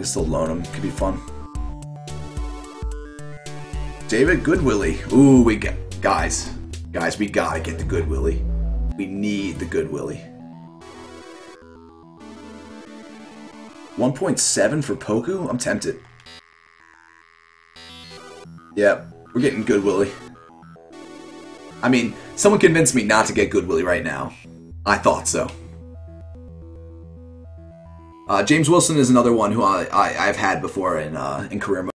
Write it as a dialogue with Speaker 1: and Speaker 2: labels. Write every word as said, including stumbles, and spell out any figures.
Speaker 1: can still loan him. Could be fun. David Goodwillie. Ooh, we got guys. Guys, we gotta get the Goodwillie. We need the Goodwillie. one point seven for Poku? I'm tempted. Yep, we're getting Goodwillie. I mean, someone convinced me not to get Goodwillie right now. I thought so. Uh, James Wilson is another one who I, I, I've had before in, uh, in career mode.